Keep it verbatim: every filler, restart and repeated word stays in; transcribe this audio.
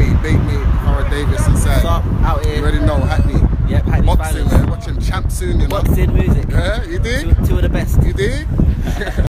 me, Bate me, Ohara Davies inside. What's up? Out here. You already know, Hackney. Yep, Hackney's Boxing, finest. man. Watching champ soon, you know. Boxing music. Yeah, you dig? Two, two of the best. You dig?